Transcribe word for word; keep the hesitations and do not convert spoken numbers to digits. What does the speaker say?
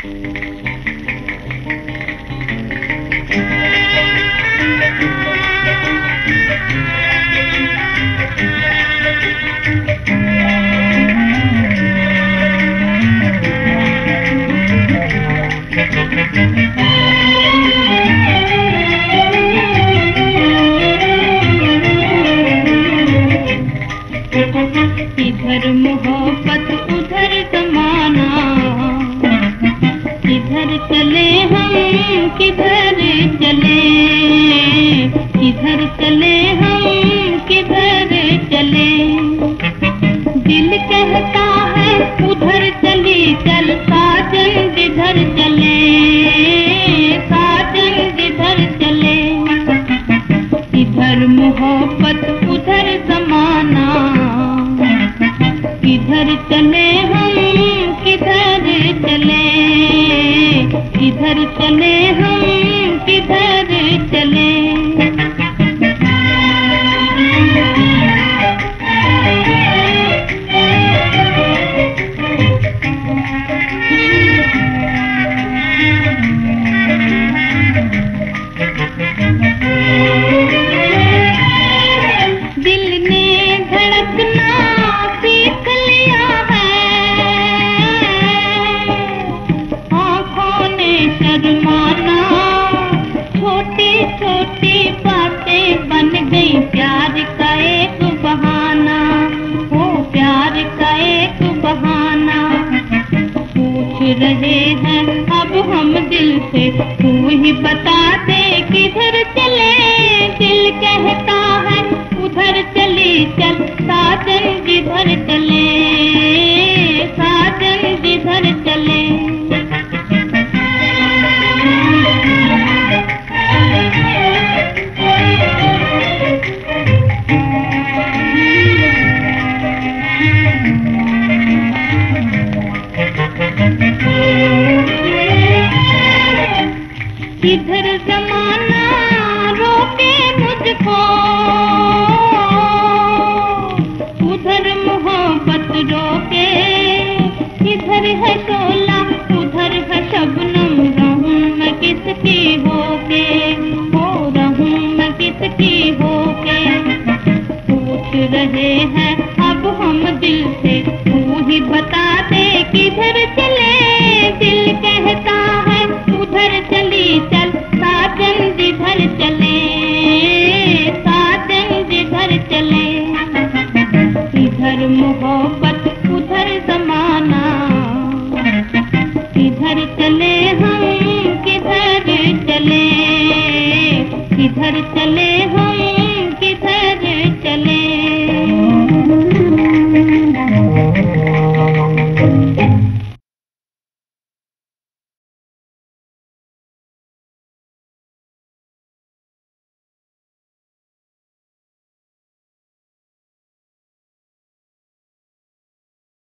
इधर मोहब्बत उधर जमाना, किधर चले हम किधर चले, किधर चले हम किधर चले। दिल कहता है उधर चली चल साजन जिधर चले, साजन जिधर चले। इधर मोहब्बत उधर जमाना, किधर चले हम किधर चले, किधर चले हम किधर चले। दिल ने धड़कना सीख लिया है, आँखों ने शर्माना, छोटी छोटी बातें बन गई प्यार का एक बहाना, ओ प्यार का एक बहाना। पूछ रहे हैं अब हम दिल से, तू ही बता दे किधर चले। दिल कहता है उधर चली चल साजन जिधर चले, साजन जिधर चले। इधर जमाना रोके मुझको, उधर मोहब्बत रोके। इधर है शोला उधर है शबनम, रहूं मैं किसकी होके, हो रहूं मैं किसकी होके। पूछ रहे हैं अब हम दिल से, तू ही बता दे किधर चले। दिल कहता है उधर चली चल साजन जिधर चले, साजन जिधर चले। इधर मोहब्बत उधर जमाना, किधर चले हम किधर चले, किधर चले हम